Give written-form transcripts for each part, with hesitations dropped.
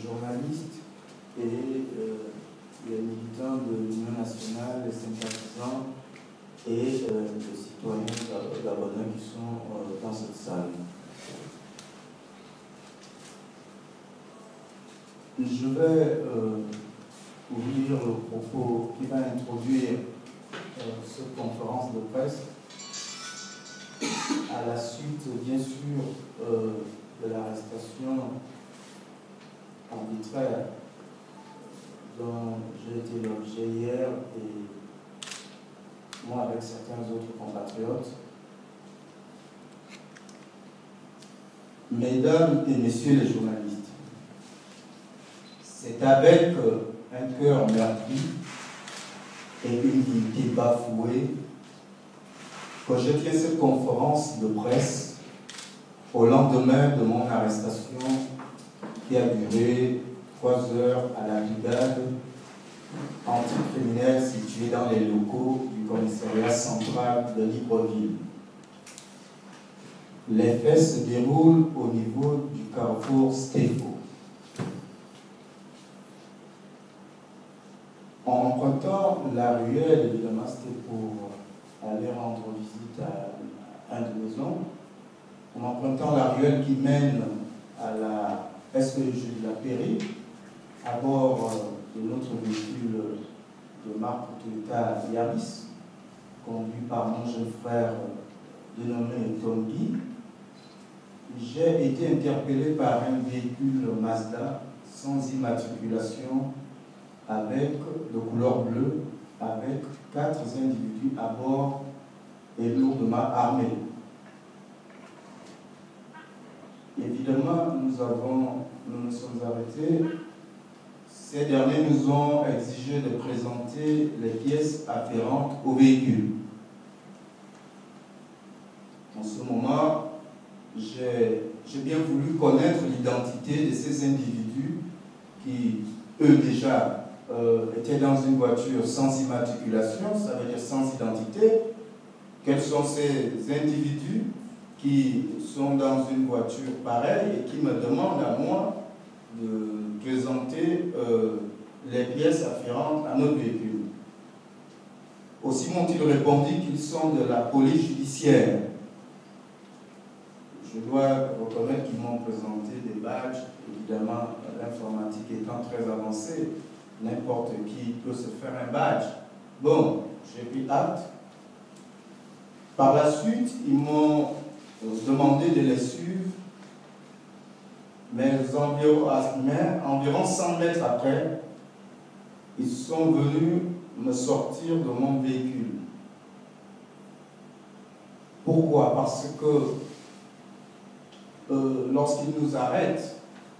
journalistes et les militants de l'Union nationale, les sympathisants et les citoyens gabonais qui sont dans cette salle. Je vais ouvrir le propos qui va introduire cette conférence de presse à la suite, bien sûr, de l'arrestation arbitraire dont j'ai été l'objet hier et moi avec certains autres compatriotes. Mesdames et messieurs les journalistes, c'est avec un cœur meurtri et une dignité bafouée que je tiens cette conférence de presse au lendemain de mon arrestation qui a duré 3 heures à la brigade anticriminelle située dans les locaux du commissariat central de Libreville. Les faits se déroulent au niveau du carrefour Stéphane. En empruntant la ruelle, évidemment, c'était pour aller rendre visite à un de mes oncles. En empruntant la ruelle qui mène à la SPJ de la Pairie, à bord de notre véhicule de marque Toyota Yaris, conduit par mon jeune frère dénommé Tongi, j'ai été interpellé par un véhicule Mazda sans immatriculation avec de couleur bleue, avec 4 individus à bord et lourdement armés. Évidemment, nous nous sommes arrêtés. Ces derniers nous ont exigé de présenter les pièces afférentes au véhicule. En ce moment, j'ai bien voulu connaître l'identité de ces individus qui, eux déjà, étaient dans une voiture sans immatriculation, ça veut dire sans identité. Quels sont ces individus qui sont dans une voiture pareille et qui me demandent à moi de présenter les pièces afférentes à notre véhicule? Aussi m'ont-ils répondu qu'ils sont de la police judiciaire. Je dois reconnaître qu'ils m'ont présenté des badges. Évidemment, l'informatique étant très avancée, n'importe qui peut se faire un badge. Bon, j'ai pris acte. Par la suite, ils m'ont demandé de les suivre, mais environ 100 mètres après, ils sont venus me sortir de mon véhicule. Pourquoi? Parce que lorsqu'ils nous arrêtent,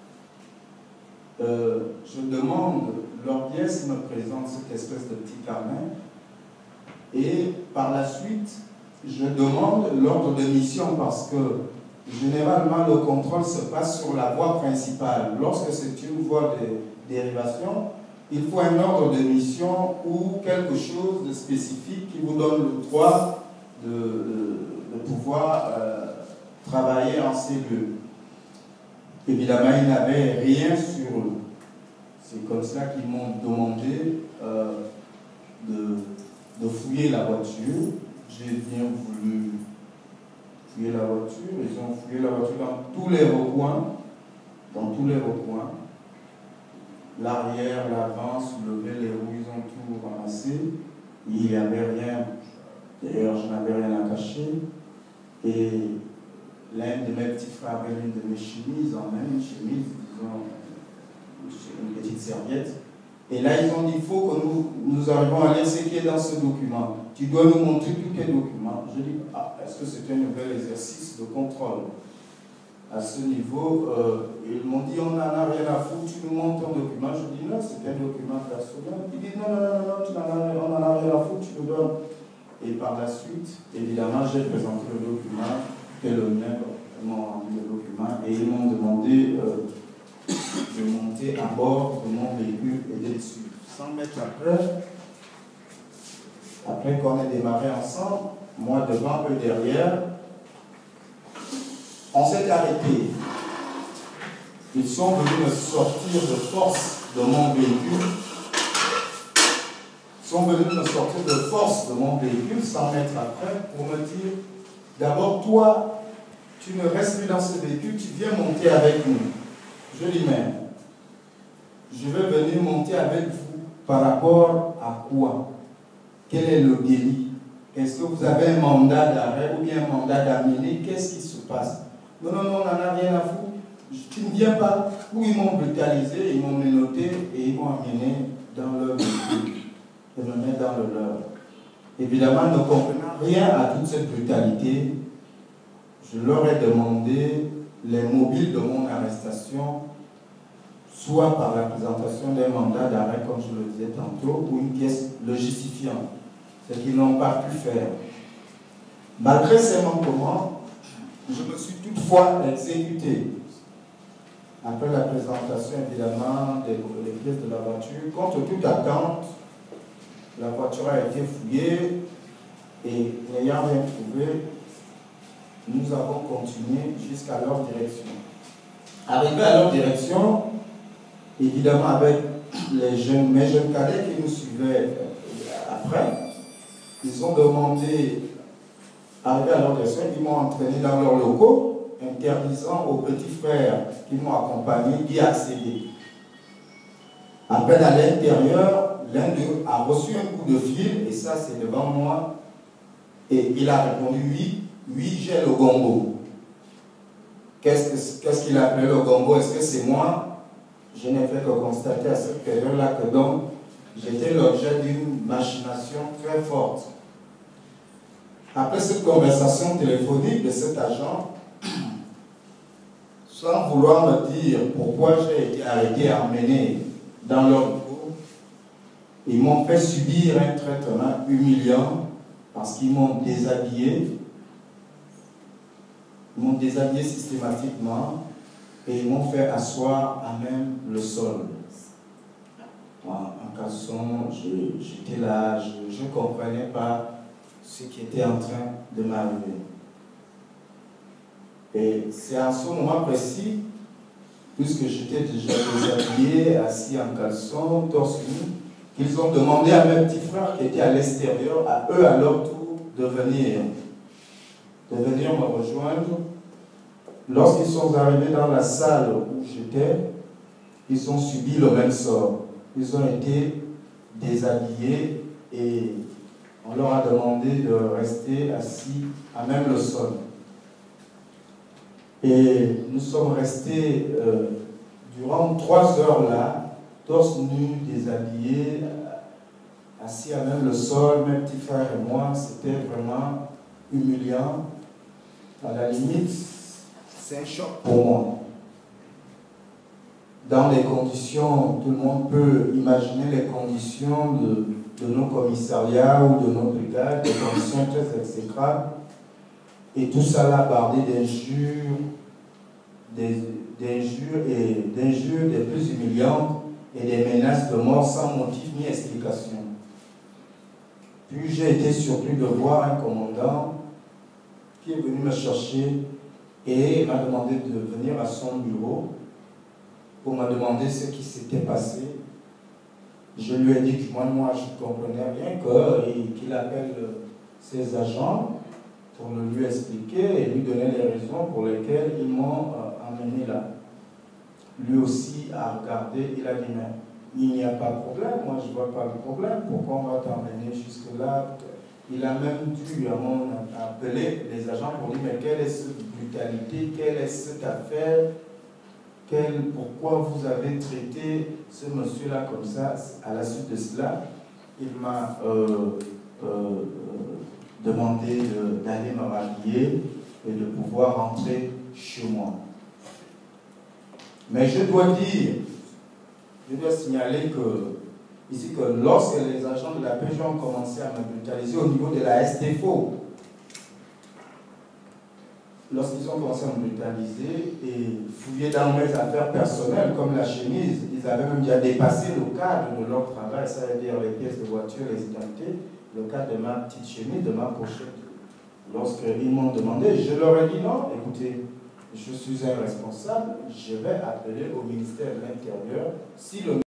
je demande leur pièce, ils me présentent cette espèce de petit carnet, et par la suite, je demande l'ordre de mission parce que généralement le contrôle se passe sur la voie principale. Lorsque c'est une voie de dérivation, il faut un ordre de mission ou quelque chose de spécifique qui vous donne le droit de pouvoir travailler en cellule. Évidemment, ils n'avaient rien sur eux. C'est comme ça qu'ils m'ont demandé de fouiller la voiture. J'ai bien voulu fouiller la voiture. Ils ont fouillé la voiture dans tous les recoins. Dans tous les recoins. L'arrière, l'avant, soulevé, les roues, ils ont tout ramassé. Il n'y avait rien. D'ailleurs, je n'avais rien à cacher. Et l'un de mes petits frères avait une de mes chemises en main, une chemise, disons, une petite serviette. Et là, ils ont dit, il faut que nous arrivions à lire ce qui est dans ce document. Tu dois nous montrer tous tes documents. Je dis, est-ce que c'est un nouvel exercice de contrôle? À ce niveau, ils m'ont dit, on n'en a rien à foutre, tu nous montres ton document. Je dis, non, c'est un document personnel. Ils disent, non, on n'en a rien à foutre, tu nous donnes. Et par la suite, évidemment, j'ai présenté le document, que le mec m'ont rendu le document, et ils m'ont demandé de monter à bord de mon véhicule et d'être suivi. 100 mètres après qu'on ait démarré ensemble, moi devant, eux derrière, on s'est arrêté. Ils sont venus me sortir de force de mon véhicule. Ils sont venus me sortir de force de mon véhicule 100 mètres après pour me dire, d'abord toi, tu ne restes plus dans ce véhicule, tu viens monter avec nous. Je dis mais, je vais venir monter avec vous par rapport à quoi? Quel est le délit? Est-ce que vous avez un mandat d'arrêt ou bien un mandat d'amener? Qu'est-ce qui se passe? Non, non, non, on n'en a rien à foutre. Tu ne viens pas. Où ils m'ont brutalisé, ils m'ont menotté et ils m'ont amené dans leur véhicule. Et me mettre dans le leur. Évidemment, ne comprenant rien à toute cette brutalité, je leur ai demandé les mobiles de mon arrestation, soit par la présentation d'un mandat d'arrêt, comme je le disais tantôt, ou une pièce le justifiant, ce qu'ils n'ont pas pu faire. Malgré ces manquements, je me suis toutefois exécuté. Après la présentation, évidemment, des pièces de la voiture, contre toute attente, la voiture a été fouillée et n'ayant rien trouvé, nous avons continué jusqu'à leur direction. Arrivé à leur direction, évidemment avec mes jeunes cadets qui nous suivaient après, ils ont demandé, arrivé à leur direction, ils m'ont entraîné dans leurs locaux, interdisant aux petits frères qui m'ont accompagné d'y accéder. À peine à l'intérieur, l'un d'eux a reçu un coup de fil, et ça c'est devant moi, et il a répondu oui, oui j'ai le gombo. Qu'est-ce qu'il a appelé le gombo? Est-ce que c'est moi? Je n'ai fait que constater à cette période-là que donc j'étais l'objet d'une machination très forte. Après cette conversation téléphonique de cet agent, sans vouloir me dire pourquoi j'ai été arrêté et emmené dans leur locaux, ils m'ont fait subir un traitement humiliant parce qu'ils m'ont déshabillé. Ils m'ont déshabillé systématiquement et ils m'ont fait asseoir à même le sol. En caleçon, j'étais là, je ne comprenais pas ce qui était en train de m'arriver. Et c'est à ce moment précis, puisque j'étais déjà déshabillé, assis en caleçon, torse nu, qu'ils ont demandé à mes petits frères qui étaient à l'extérieur, à eux à leur tour, de venir me rejoindre. Lorsqu'ils sont arrivés dans la salle où j'étais, ils ont subi le même sort. Ils ont été déshabillés et on leur a demandé de rester assis à même le sol. Et nous sommes restés durant 3 heures là, torse nu, déshabillés, assis à même le sol, mes petits frères et moi. C'était vraiment humiliant. À la limite, c'est un choc pour moi. Dans les conditions, tout le monde peut imaginer les conditions de nos commissariats ou de nos brigades, des conditions très exécrables. Et tout ça là, bardé d'injures, d'injures des plus humiliantes et des menaces de mort sans motif ni explication. Puis j'ai été surpris de voir un commandant qui est venu me chercher et m'a demandé de venir à son bureau pour me demander ce qui s'était passé. Je lui ai dit que moi je ne comprenais rien, qu'il appelle ses agents pour le lui expliquer et lui donner les raisons pour lesquelles ils m'ont emmené là. Lui aussi a regardé, il a dit mais il n'y a pas de problème, moi je ne vois pas le problème, pourquoi on va t'emmener jusque-là? Il a même dû appeler les agents pour dire mais quelle est cette brutalité, quelle est cette affaire, pourquoi vous avez traité ce monsieur-là comme ça? À la suite de cela, il m'a demandé d'aller me rhabiller et de pouvoir rentrer chez moi. Mais je dois signaler ici que lorsque les agents de la PJ ont commencé à me brutaliser au niveau de la STFO, lorsqu'ils ont commencé à me brutaliser et fouiller dans mes affaires personnelles comme la chemise, ils avaient même déjà dépassé le cadre de leur travail, ça veut dire les pièces de voiture, les identités, le cadre de ma petite chemise, de ma pochette. Lorsqu'ils m'ont demandé, je leur ai dit non, écoutez, je suis un responsable, je vais appeler au ministère de l'Intérieur si le